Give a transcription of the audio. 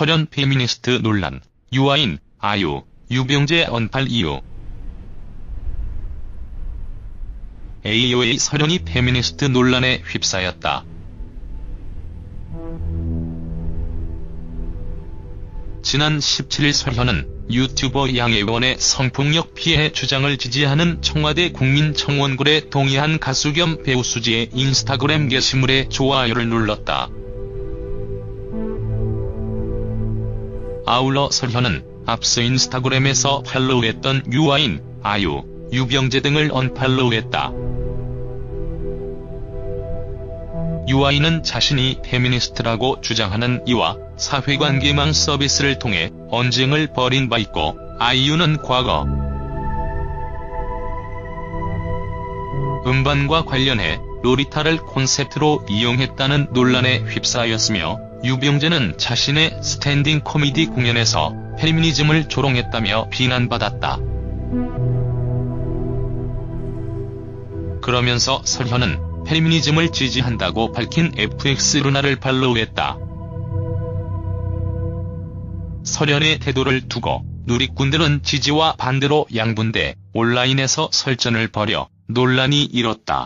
설현 페미니스트 논란, 유아인, 아유, 유병재 언팔 이유. AOA 설현이 페미니스트 논란에 휩싸였다. 지난 17일 설현은 유튜버 양예원의 성폭력 피해 주장을 지지하는 청와대 국민청원글에 동의한 가수 겸 배우 수지의 인스타그램 게시물에 좋아요를 눌렀다. 아울러 설현은 앞서 인스타그램에서 팔로우했던 유아인, 아유, 유병재 등을 언팔로우했다. 유아인은 자신이 페미니스트라고 주장하는 이와 사회관계망 서비스를 통해 언쟁을 벌인 바 있고, 아이유는 과거 음반과 관련해 로리타를 콘셉트로 이용했다는 논란에 휩싸였으며, 유병재는 자신의 스탠딩 코미디 공연에서 페미니즘을 조롱했다며 비난받았다. 그러면서 설현은 페미니즘을 지지한다고 밝힌 FX루나를 팔로우했다. 설현의 태도를 두고 누리꾼들은 지지와 반대로 양분돼 온라인에서 설전을 벌여 논란이 일었다.